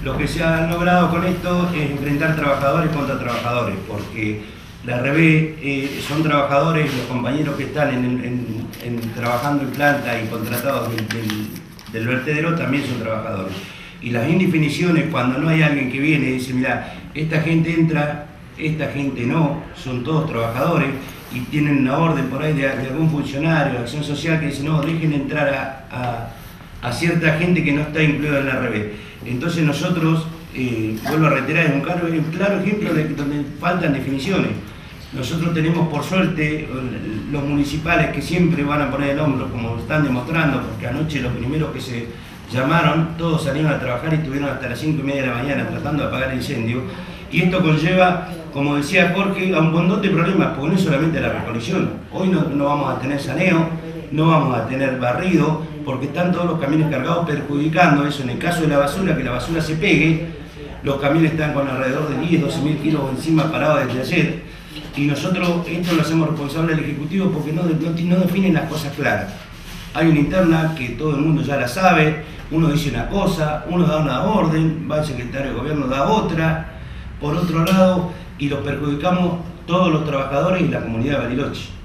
Lo que se ha logrado con esto es enfrentar trabajadores contra trabajadores, porque la RB son trabajadores, los compañeros que están trabajando en planta y contratados del vertedero también son trabajadores. Y las indefiniciones, cuando no hay alguien que viene y dice, mira, esta gente entra, esta gente no, son todos trabajadores y tienen una orden por ahí de algún funcionario de acción social que dice, no, dejen entrar a cierta gente que no está incluida en la RB. Entonces nosotros, vuelvo a reiterar, es un claro ejemplo de donde faltan definiciones. Nosotros tenemos, por suerte, los municipales que siempre van a poner el hombro, como están demostrando, porque anoche los primeros que se llamaron, todos salieron a trabajar y estuvieron hasta las 5:30 de la mañana tratando de apagar el incendio. Y esto conlleva, como decía Jorge, a un montón de problemas, porque no es solamente la recolección. Hoy no vamos a tener saneo, no vamos a tener barrido, porque están todos los camiones cargados perjudicando eso. En el caso de la basura, que la basura se pegue, los camiones están con alrededor de 10-12.000 kilos encima parados desde ayer. Y nosotros esto lo hacemos responsable del Ejecutivo porque no definen las cosas claras. Hay una interna que todo el mundo ya la sabe, uno dice una cosa, uno da una orden, va el secretario de Gobierno, da otra, por otro lado, y los perjudicamos todos los trabajadores y la comunidad de Bariloche.